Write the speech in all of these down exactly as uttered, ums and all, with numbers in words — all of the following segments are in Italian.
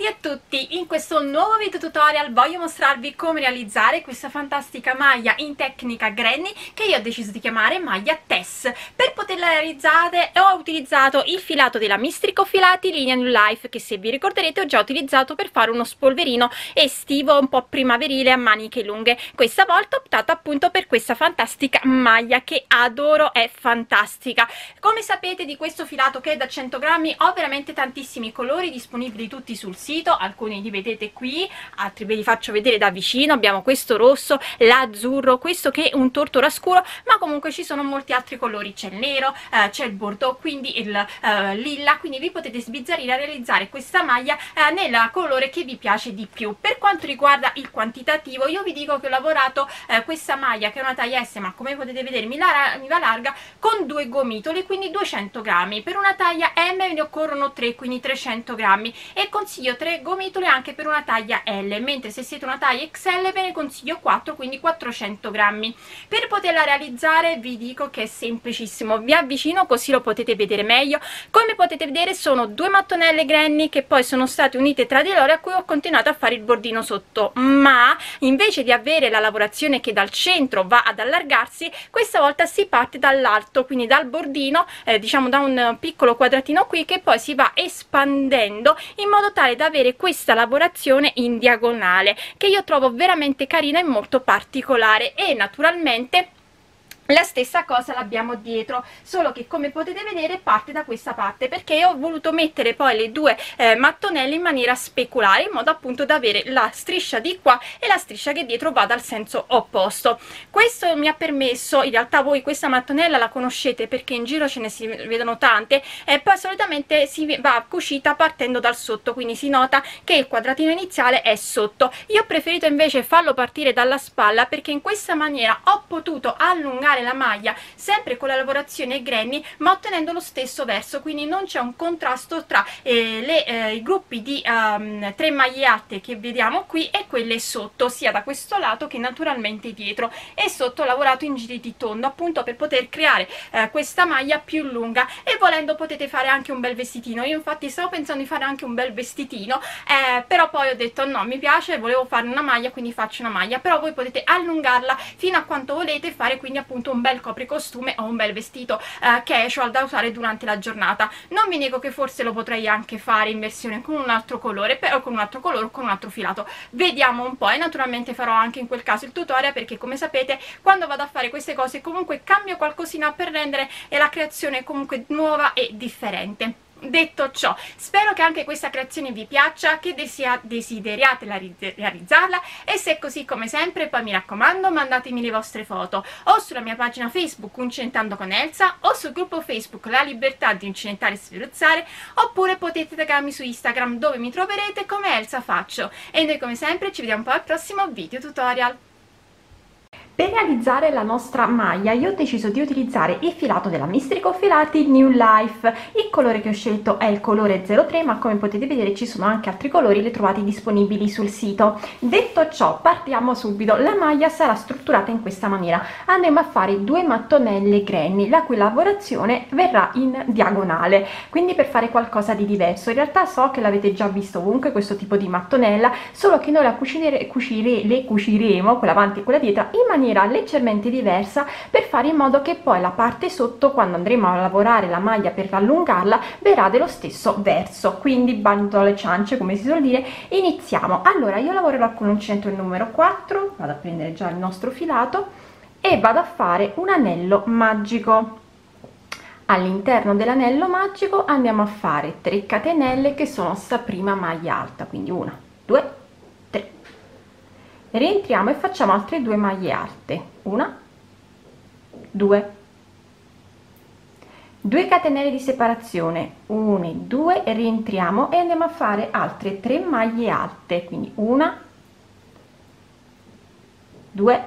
Buondì a tutti! In questo nuovo video tutorial voglio mostrarvi come realizzare questa fantastica maglia in tecnica granny che io ho deciso di chiamare maglia Tess. Per poterla realizzare ho utilizzato il filato della Mistrico Filati linea New Life, che se vi ricorderete ho già utilizzato per fare uno spolverino estivo un po' primaverile a maniche lunghe. Questa volta ho optato appunto per questa fantastica maglia che adoro, è fantastica. Come sapete, di questo filato che è da cento grammi ho veramente tantissimi colori disponibili tutti sul sito, alcuni li vedete qui, altri ve li faccio vedere da vicino. Abbiamo questo rosso, l'azzurro, questo che è un tortora scuro, ma comunque ci sono molti altri colori, c'è il nero, eh, c'è il bordeaux, quindi il eh, lilla, quindi vi potete sbizzarrire a realizzare questa maglia eh, nel colore che vi piace di più. Per quanto riguarda il quantitativo, io vi dico che ho lavorato eh, questa maglia che è una taglia S, ma come potete vedere mi, la, mi va larga, con due gomitoli, quindi duecento grammi. Per una taglia M ne occorrono tre, quindi trecento grammi, e consiglio tre gomitoli anche per una taglia L, mentre se siete una taglia X L ve ne consiglio quattro, quindi quattrocento grammi. Per poterla realizzare vi dico che è semplicissimo, vi avvicino così lo potete vedere meglio. Come potete vedere sono due mattonelle granny che poi sono state unite tra di loro, a cui ho continuato a fare il bordino sotto, ma invece di avere la lavorazione che dal centro va ad allargarsi, questa volta si parte dall'alto, quindi dal bordino, eh, diciamo da un piccolo quadratino qui, che poi si va espandendo in modo tale da avere questa lavorazione in diagonale, che io trovo veramente carina e molto particolare. E naturalmente la stessa cosa l'abbiamo dietro, solo che come potete vedere parte da questa parte, perché ho voluto mettere poi le due eh, mattonelle in maniera speculare, in modo appunto da avere la striscia di qua e la striscia che dietro va dal senso opposto. Questo mi ha permesso, in realtà voi questa mattonella la conoscete perché in giro ce ne si vedono tante, e poi solitamente si va cucita partendo dal sotto, quindi si nota che il quadratino iniziale è sotto. Io ho preferito invece farlo partire dalla spalla, perché in questa maniera ho potuto allungare la maglia sempre con la lavorazione granny, ma ottenendo lo stesso verso, quindi non c'è un contrasto tra eh, le, eh, i gruppi di um, tre maglie alte che vediamo qui e quelle sotto, sia da questo lato che naturalmente dietro. E sotto ho lavorato in giri di tondo appunto per poter creare eh, questa maglia più lunga, e volendo potete fare anche un bel vestitino. Io infatti stavo pensando di fare anche un bel vestitino, eh, però poi ho detto no, mi piace, volevo fare una maglia, quindi faccio una maglia. Però voi potete allungarla fino a quanto volete e fare quindi appunto un bel copricostume o un bel vestito eh, casual da usare durante la giornata. Non vi nego che forse lo potrei anche fare in versione con un altro colore, però con un altro colore o con un altro filato, vediamo un po'. E naturalmente farò anche in quel caso il tutorial, perché come sapete quando vado a fare queste cose comunque cambio qualcosina per rendere la creazione comunque nuova e differente. Detto ciò, spero che anche questa creazione vi piaccia, che desideriate la realizzarla, e se è così, come sempre, poi mi raccomando, mandatemi le vostre foto o sulla mia pagina Facebook Uncentando con Elsa, o sul gruppo Facebook La Libertà di Uncinetare e Sferruzzare, oppure potete taggarmi su Instagram, dove mi troverete come Elsa Faccio. E noi come sempre ci vediamo poi al prossimo video tutorial. Per realizzare la nostra maglia io ho deciso di utilizzare il filato della Mistrico Filati New Life. Il colore che ho scelto è il colore zero tre, ma come potete vedere ci sono anche altri colori, li trovate disponibili sul sito. Detto ciò, partiamo subito. La maglia sarà strutturata in questa maniera. Andremo a fare due mattonelle granny, la cui lavorazione verrà in diagonale, quindi per fare qualcosa di diverso. In realtà so che l'avete già visto ovunque questo tipo di mattonella, solo che noi la cucire, cucire, le cuciremo, quella avanti e quella dietro, in maniera leggermente diversa, per fare in modo che poi la parte sotto, quando andremo a lavorare la maglia per allungarla, verrà dello stesso verso. Quindi bando alle ciance, come si suol dire. Iniziamo. Allora io lavorerò con l'uncinetto il numero quattro, vado a prendere già il nostro filato e vado a fare un anello magico. All'interno dell'anello magico andiamo a fare tre catenelle, che sono sta prima maglia alta, quindi una, due, tre. Rientriamo e facciamo altre due maglie alte, una, due, due catenelle di separazione, una e due, rientriamo e andiamo a fare altre tre maglie alte, quindi una, due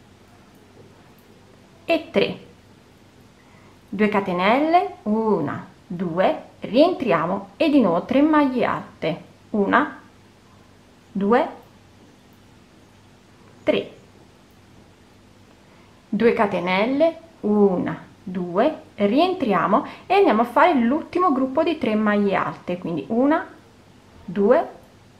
e tre, due catenelle, una, due, rientriamo e di nuovo tre maglie alte, una, due, tre, due catenelle, una, due, rientriamo e andiamo a fare l'ultimo gruppo di tre maglie alte, quindi una, due,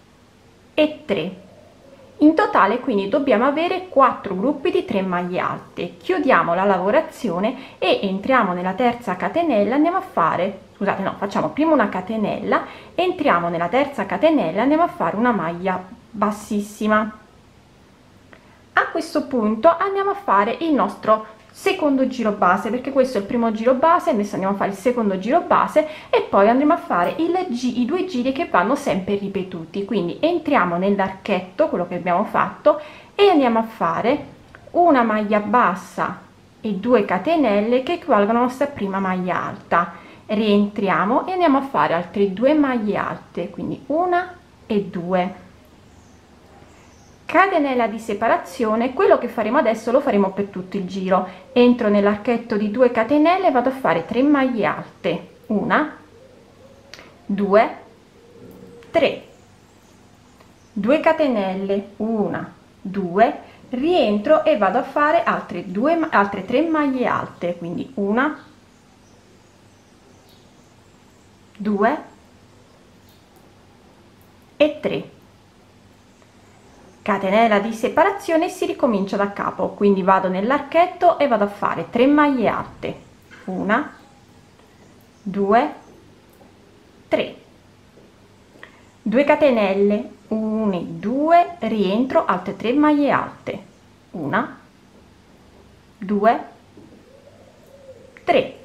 e tre. In totale quindi dobbiamo avere quattro gruppi di tre maglie alte. Chiudiamo la lavorazione e entriamo nella terza catenella, andiamo a fare, scusate, no, facciamo prima una catenella, entriamo nella terza catenella, andiamo a fare una maglia bassissima. A questo punto andiamo a fare il nostro secondo giro base, perché questo è il primo giro base, adesso andiamo a fare il secondo giro base e poi andremo a fare il gi i due giri che vanno sempre ripetuti. Quindi entriamo nell'archetto, quello che abbiamo fatto, e andiamo a fare una maglia bassa e due catenelle che equivalgono alla nostra prima maglia alta. Rientriamo e andiamo a fare altre due maglie alte, quindi una e due. Catenella di separazione. Quello che faremo adesso lo faremo per tutto il giro. Entro nell'archetto di due catenelle e vado a fare tre maglie alte, una, due, tre, due catenelle, una, due, rientro e vado a fare altre due, altre tre maglie alte, quindi una, due e tre. Catenella di separazione, si ricomincia da capo, quindi vado nell'archetto e vado a fare tre maglie alte, una, due, tre, due catenelle, uno, due, rientro, altre tre maglie alte, una, due, tre.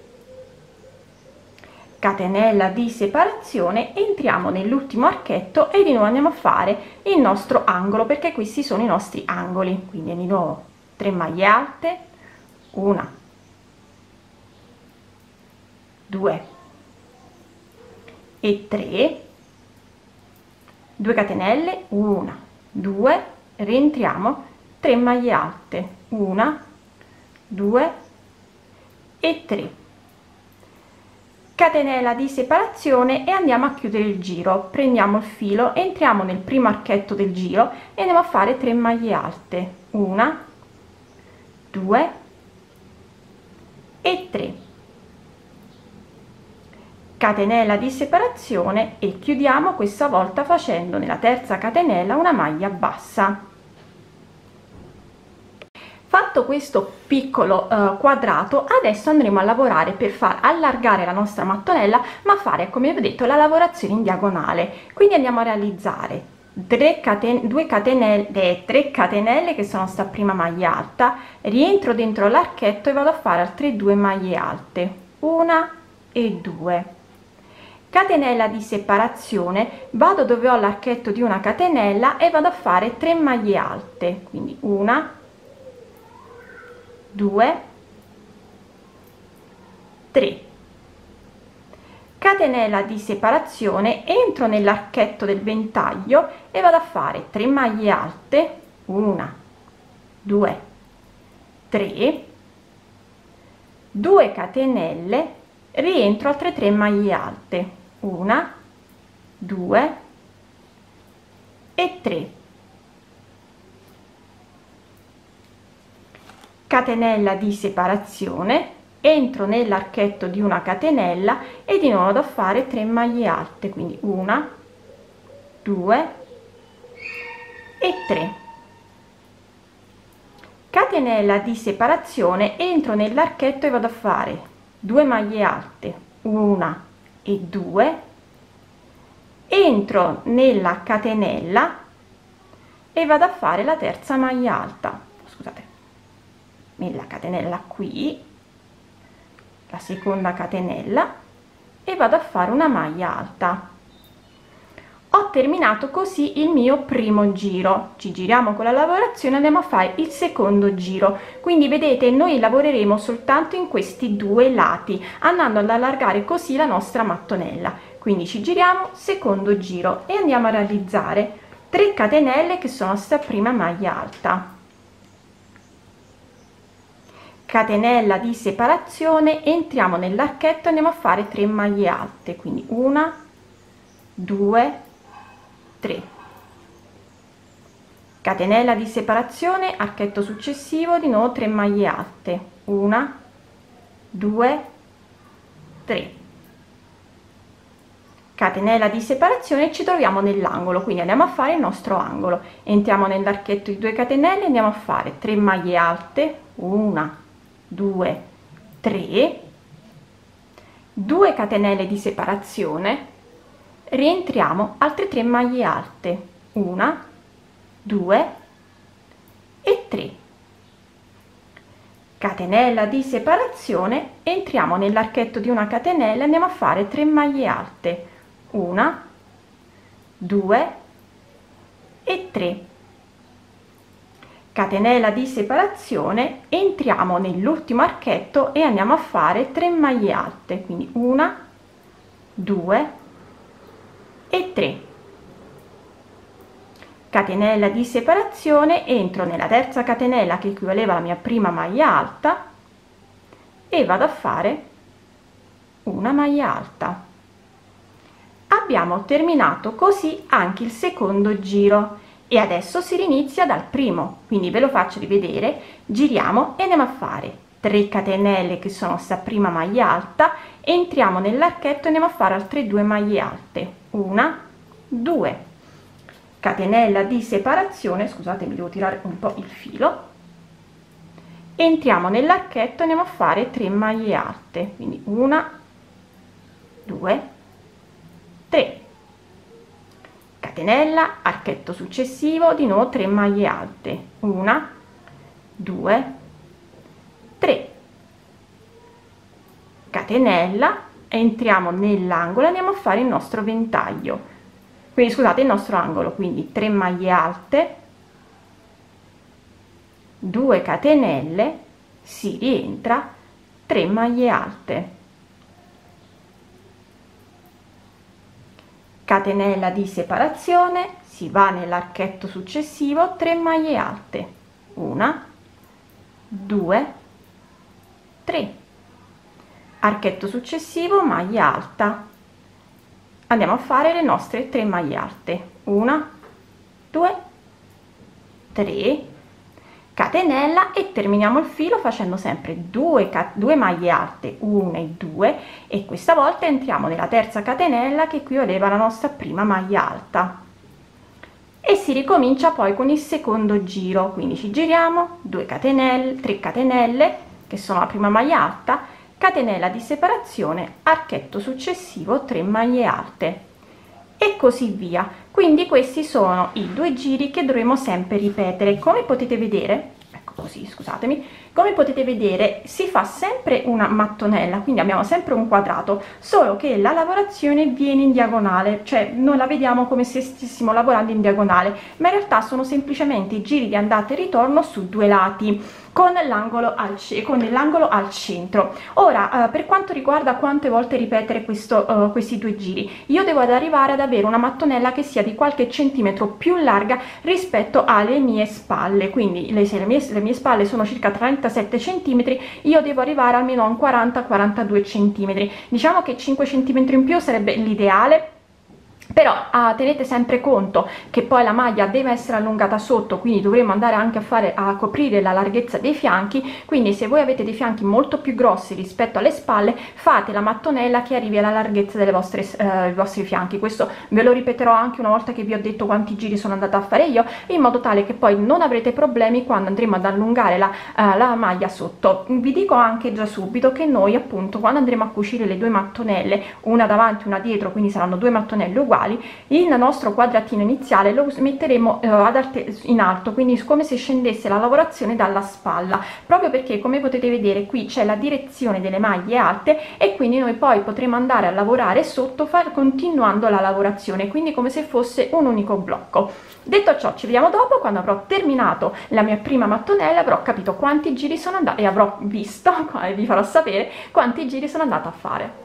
Catenella di separazione, entriamo nell'ultimo archetto e di nuovo andiamo a fare il nostro angolo, perché questi sono i nostri angoli. Quindi di nuovo tre maglie alte, una, due e tre, due catenelle, una, due, rientriamo, tre maglie alte, una, due e tre. Catenella di separazione e andiamo a chiudere il giro. Prendiamo il filo, entriamo nel primo archetto del giro e andiamo a fare tre maglie alte, una, due e tre. Catenella di separazione e chiudiamo, questa volta facendo nella terza catenella una maglia bassa. Fatto questo piccolo uh, quadrato, adesso andremo a lavorare per far allargare la nostra mattonella, ma fare, come vi ho detto, la lavorazione in diagonale. Quindi andiamo a realizzare tre caten due catenelle, tre catenelle che sono sta prima maglia alta, rientro dentro l'archetto e vado a fare altre due maglie alte, una e due. Catenella di separazione, vado dove ho l'archetto di una catenella e vado a fare tre maglie alte, quindi una, due, tre. Catenella di separazione, entro nell'archetto del ventaglio e vado a fare tre maglie alte, una, due, tre, due catenelle, rientro altre tre maglie alte, una, due e tre. Catenella di separazione, entro nell'archetto di una catenella e di nuovo vado a fare tre maglie alte, quindi una, due e tre. Catenella di separazione, entro nell'archetto e vado a fare due maglie alte, una e due, entro nella catenella e vado a fare la terza maglia alta, scusate, nella catenella qui, la seconda catenella e vado a fare una maglia alta. Ho terminato così il mio primo giro. Ci giriamo con la lavorazione, andiamo a fare il secondo giro. Quindi vedete, noi lavoreremo soltanto in questi due lati, andando ad allargare così la nostra mattonella. Quindi ci giriamo, secondo giro, e andiamo a realizzare tre catenelle che sono sta prima maglia alta. Catenella di separazione, entriamo nell'archetto e andiamo a fare tre maglie alte, quindi una, due, tre. Catenella di separazione, archetto successivo, di nuovo tre maglie alte, una, due, tre. catenella di separazione e ci troviamo nell'angolo, quindi andiamo a fare il nostro angolo, entriamo nell'archetto di due catenelle, andiamo a fare tre maglie alte, una, due, tre, due catenelle di separazione, rientriamo, altre tre maglie alte, una, due e tre, catenella di separazione, entriamo nell'archetto di una catenella, andiamo a fare tre maglie alte, una, due e tre, catenella di separazione, entriamo nell'ultimo archetto e andiamo a fare tre maglie alte, quindi una, due e tre, catenella di separazione, entro nella terza catenella che equivaleva alla mia prima maglia alta e vado a fare una maglia alta. Abbiamo terminato così anche il secondo giro e adesso si rinizia dal primo, quindi ve lo faccio rivedere. Giriamo e andiamo a fare tre catenelle che sono sta prima maglia alta, entriamo nell'archetto e andiamo a fare altre due maglie alte, una, due, catenella di separazione, scusatemi, devo tirare un po' il filo, entriamo nell'archetto e andiamo a fare tre maglie alte, quindi una, due, tre, catenella, archetto successivo, di nuovo tre maglie alte, una, due, tre, catenella, entriamo nell'angolo e andiamo a fare il nostro ventaglio, quindi scusate, il nostro angolo, quindi tre maglie alte, due catenelle, si rientra, tre maglie alte, catenella di separazione, si va nell'archetto successivo, tre maglie alte, una, due, tre, archetto successivo, maglia alta, andiamo a fare le nostre tre maglie alte, una, due, tre, catenella e terminiamo il filo facendo sempre due, due maglie alte, una e due, e questa volta entriamo nella terza catenella che equivaleva alla nostra prima maglia alta e si ricomincia poi con il secondo giro, quindi ci giriamo, due catenelle, tre catenelle che sono la prima maglia alta, catenella di separazione, archetto successivo, tre maglie alte e così via. Quindi questi sono i due giri che dovremo sempre ripetere. Come potete vedere, ecco così, scusatemi, come potete vedere si fa sempre una mattonella, quindi abbiamo sempre un quadrato, solo che la lavorazione viene in diagonale, cioè non la vediamo come se stessimo lavorando in diagonale, ma in realtà sono semplicemente i giri di andata e ritorno su due lati, con l'angolo al, con l'angolo al centro. Ora, uh, per quanto riguarda quante volte ripetere questo, uh, questi due giri, io devo ad arrivare ad avere una mattonella che sia di qualche centimetro più larga rispetto alle mie spalle, quindi le, se le mie, le mie spalle sono circa trentasette centimetri, io devo arrivare almeno a un quaranta quarantadue centimetri. Diciamo che cinque centimetri in più sarebbe l'ideale, però ah, tenete sempre conto che poi la maglia deve essere allungata sotto, quindi dovremo andare anche a fare a coprire la larghezza dei fianchi, quindi se voi avete dei fianchi molto più grossi rispetto alle spalle, fate la mattonella che arrivi alla larghezza delle vostre, eh, dei vostri fianchi. Questo ve lo ripeterò anche una volta che vi ho detto quanti giri sono andata a fare io, in modo tale che poi non avrete problemi quando andremo ad allungare la, eh, la maglia sotto. Vi dico anche già subito che noi appunto quando andremo a cucire le due mattonelle, una davanti una dietro, quindi saranno due mattonelle uguali, il nostro quadratino iniziale lo metteremo eh, ad arte in alto, quindi come se scendesse la lavorazione dalla spalla, proprio perché come potete vedere qui c'è la direzione delle maglie alte e quindi noi poi potremo andare a lavorare sotto far, continuando la lavorazione, quindi come se fosse un unico blocco. Detto ciò, ci vediamo dopo, quando avrò terminato la mia prima mattonella, avrò capito quanti giri sono andata e avrò visto, vi farò sapere quanti giri sono andata a fare.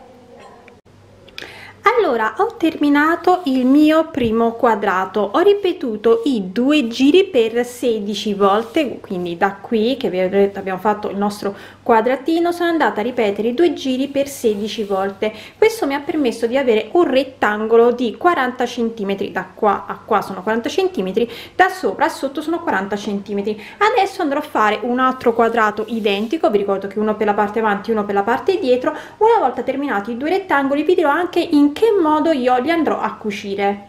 Allora, ho terminato il mio primo quadrato, ho ripetuto i due giri per sedici volte, quindi da qui che vi ho detto abbiamo fatto il nostro quadratino, sono andata a ripetere i due giri per sedici volte. Questo mi ha permesso di avere un rettangolo di quaranta centimetri, da qua a qua sono quaranta centimetri, da sopra a sotto sono quaranta centimetri. Adesso andrò a fare un altro quadrato identico, vi ricordo che uno per la parte avanti e uno per la parte dietro. Una volta terminati i due rettangoli vi dirò anche in che che modo io li andrò a cucire.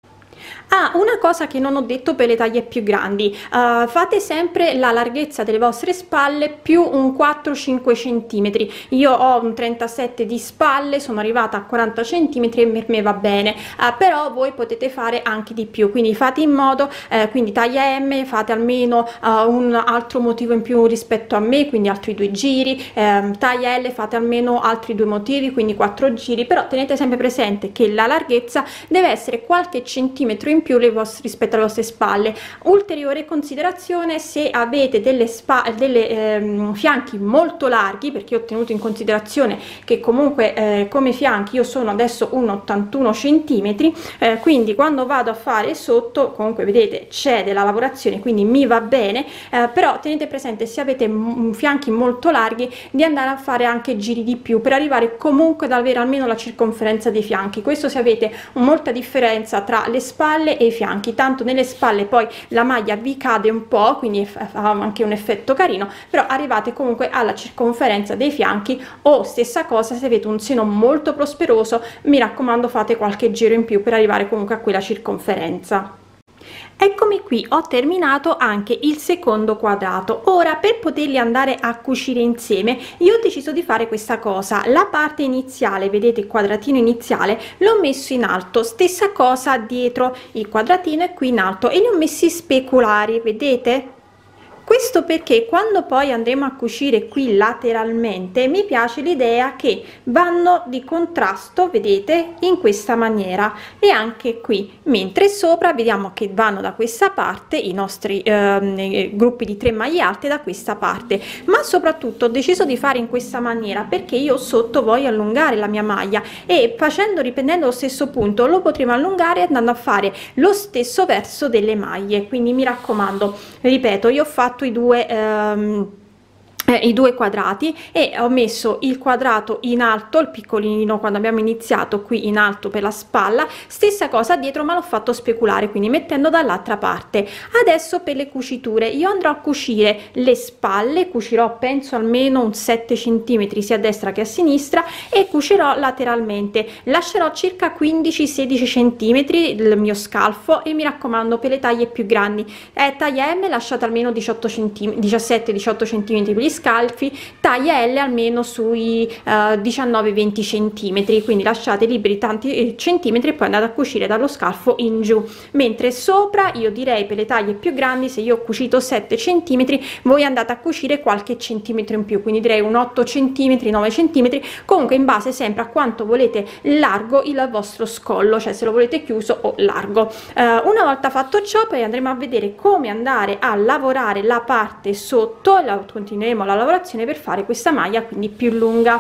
Ah, una cosa che non ho detto per le taglie più grandi, uh, fate sempre la larghezza delle vostre spalle più un quattro cinque centimetri. Io ho un trentasette di spalle, sono arrivata a quaranta centimetri e per me va bene, uh, però voi potete fare anche di più, quindi fate in modo, eh, quindi taglia M, fate almeno uh, un altro motivo in più rispetto a me, quindi altri due giri, eh, taglia L fate almeno altri due motivi, quindi quattro giri, però tenete sempre presente che la larghezza deve essere qualche centimetro in in più le vostre, rispetto alle vostre spalle. Ulteriore considerazione: se avete delle spalle, delle ehm, fianchi molto larghi, perché ho tenuto in considerazione che comunque eh, come fianchi io sono adesso un ottantuno centimetri, eh, quindi quando vado a fare sotto comunque vedete c'è della lavorazione, quindi mi va bene, eh, però tenete presente, se avete fianchi molto larghi, di andare a fare anche giri di più per arrivare comunque ad avere almeno la circonferenza dei fianchi. Questo se avete molta differenza tra le spalle e i fianchi, tanto nelle spalle poi la maglia vi cade un po', quindi fa anche un effetto carino, però arrivate comunque alla circonferenza dei fianchi. O stessa cosa se avete un seno molto prosperoso, mi raccomando fate qualche giro in più per arrivare comunque a quella circonferenza. Eccomi qui, ho terminato anche il secondo quadrato. Ora, per poterli andare a cucire insieme, io ho deciso di fare questa cosa: la parte iniziale, vedete il quadratino iniziale, l'ho messo in alto, stessa cosa dietro il quadratino è qui in alto, e li ho messi speculari, vedete? Questo perché quando poi andremo a cucire qui lateralmente mi piace l'idea che vanno di contrasto, vedete, in questa maniera, e anche qui, mentre sopra vediamo che vanno da questa parte i nostri eh, gruppi di tre maglie alte da questa parte. Ma soprattutto ho deciso di fare in questa maniera perché io sotto voglio allungare la mia maglia, e facendo, riprendendo lo stesso punto, lo potremo allungare andando a fare lo stesso verso delle maglie. Quindi mi raccomando, ripeto, io ho fatto i due ehm, eh, i due quadrati e ho messo il quadrato in alto, il piccolino quando abbiamo iniziato qui in alto per la spalla, stessa cosa dietro, ma l'ho fatto speculare, quindi mettendo dall'altra parte. Adesso per le cuciture io andrò a cucire le spalle, cucirò penso almeno un sette centimetri sia a destra che a sinistra, e cucirò lateralmente, lascerò circa quindici sedici centimetri il mio scalfo, e mi raccomando per le taglie più grandi, eh, taglia M lasciate almeno diciotto centimetri, diciassette diciotto centimetri per gli scalfi, taglia L almeno sui uh, diciannove venti centimetri, quindi lasciate liberi tanti centimetri e poi andate a cucire dallo scalfo in giù. Mentre sopra io direi per le taglie più grandi, se io ho cucito sette centimetri, voi andate a cucire qualche centimetro in più, quindi direi un otto centimetri, nove centimetri, comunque in base sempre a quanto volete largo il vostro scollo, cioè se lo volete chiuso o largo. Uh, una volta fatto ciò poi andremo a vedere come andare a lavorare la parte sotto, la continueremo la lavorazione per fare questa maglia quindi più lunga.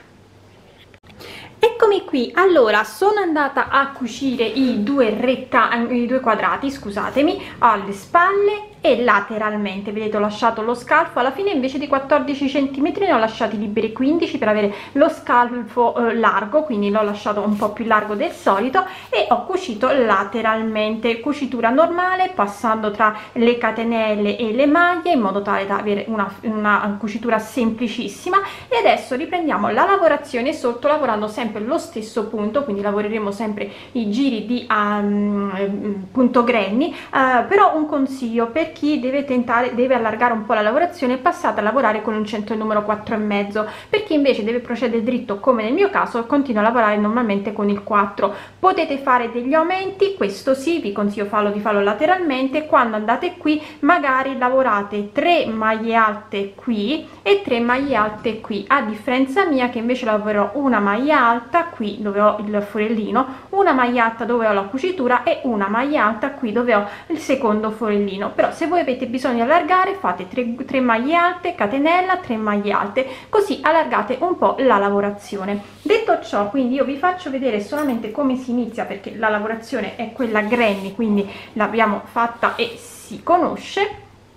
Eccomi qui, allora sono andata a cucire i due rettangoli, i due quadrati, scusatemi, alle spalle e lateralmente. Vedete, ho lasciato lo scalfo alla fine, invece di quattordici centimetri ne ho lasciati liberi quindici per avere lo scalfo eh, largo, quindi l'ho lasciato un po' più largo del solito, e ho cucito lateralmente, cucitura normale passando tra le catenelle e le maglie in modo tale da avere una, una cucitura semplicissima. E adesso riprendiamo la lavorazione sotto, lavorando sempre lo stesso punto, quindi lavoreremo sempre i giri di um, punto granny, uh, però un consiglio per chi deve tentare, deve allargare un po' la lavorazione: passate a lavorare con un centro numero quattro e mezzo. Per chi invece deve procedere dritto come nel mio caso, continua a lavorare normalmente con il quattro. Potete fare degli aumenti, questo sì, vi consiglio farlo di farlo lateralmente. Quando andate qui magari lavorate tre maglie alte qui e tre maglie alte qui, a differenza mia che invece lavorerò una maglia alta qui dove ho il forellino, una maglia alta dove ho la cucitura e una maglia alta qui dove ho il secondo forellino. Però se voi avete bisogno di allargare fate tre maglie alte, catenella, tre maglie alte, così allargate un po' la lavorazione. Detto ciò, quindi io vi faccio vedere solamente come si inizia, perché la lavorazione è quella granny, quindi l'abbiamo fatta e si conosce.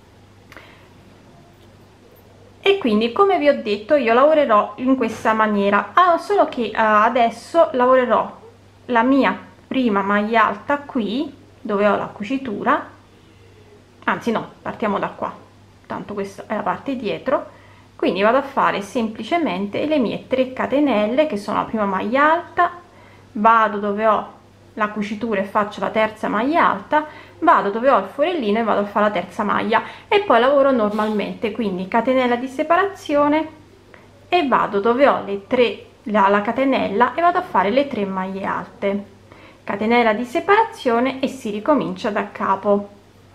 E quindi, come vi ho detto, io lavorerò in questa maniera, ah, solo che uh, adesso lavorerò la mia prima maglia alta qui dove ho la cucitura, anzi no, partiamo da qua, tanto questa è la parte dietro, quindi vado a fare semplicemente le mie tre catenelle che sono la prima maglia alta, vado dove ho la cucitura e faccio la terza maglia alta, vado dove ho il forellino e vado a fare la terza maglia e poi lavoro normalmente, quindi catenella di separazione e vado dove ho le tre la, la catenella e vado a fare le tre maglie alte, catenella di separazione e si ricomincia da capo.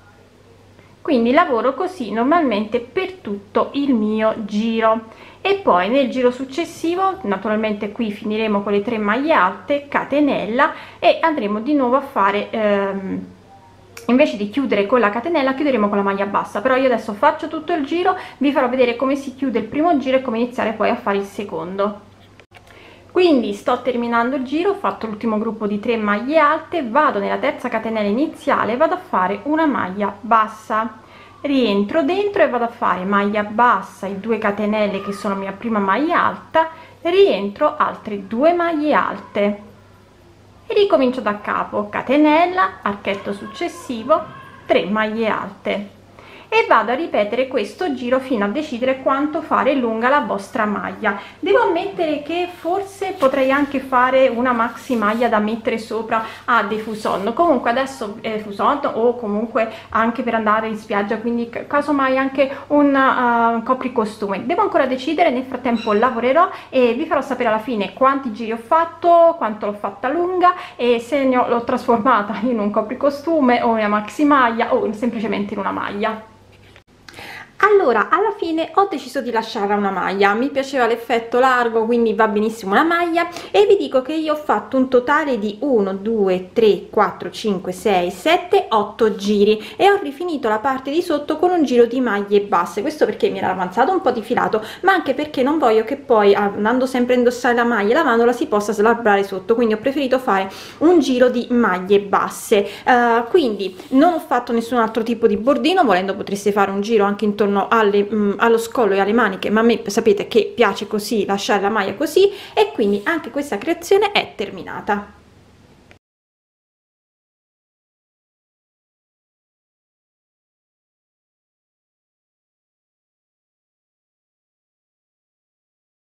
Quindi lavoro così normalmente per tutto il mio giro e poi nel giro successivo, naturalmente qui finiremo con le tre maglie alte, catenella, e andremo di nuovo a fare ehm, invece di chiudere con la catenella chiuderemo con la maglia bassa. Però io adesso faccio tutto il giro, vi farò vedere come si chiude il primo giro e come iniziare poi a fare il secondo. Quindi sto terminando il giro, ho fatto l'ultimo gruppo di tre maglie alte, vado nella terza catenella iniziale, vado a fare una maglia bassa, rientro dentro e vado a fare maglia bassa e due catenelle che sono mia prima maglia alta, rientro altre due maglie alte e ricomincio da capo, catenella, archetto successivo, tre maglie alte e vado a ripetere questo giro fino a decidere quanto fare lunga la vostra maglia. Devo ammettere che forse potrei anche fare una maxi maglia da mettere sopra a dei fuson, comunque adesso eh, fuson o comunque anche per andare in spiaggia, quindi casomai anche un uh, copricostume. Devo ancora decidere, nel frattempo lavorerò e vi farò sapere alla fine quanti giri ho fatto, quanto l'ho fatta lunga e se ne ho, l'ho trasformata in un copricostume o una maxi maglia o semplicemente in una maglia. Allora, alla fine ho deciso di lasciarla una maglia, mi piaceva l'effetto largo, quindi va benissimo una maglia, e vi dico che io ho fatto un totale di uno, due, tre, quattro, cinque, sei, sette, otto giri e ho rifinito la parte di sotto con un giro di maglie basse. Questo perché mi era avanzato un po' di filato, ma anche perché non voglio che poi, andando sempre a indossare la maglia lavandola, si possa slabrare sotto, quindi ho preferito fare un giro di maglie basse. Uh, quindi non ho fatto nessun altro tipo di bordino, volendo potreste fare un giro anche intorno Alle, mh, allo scollo e alle maniche, ma a me sapete che piace così, lasciare la maglia così, e quindi anche questa creazione è terminata.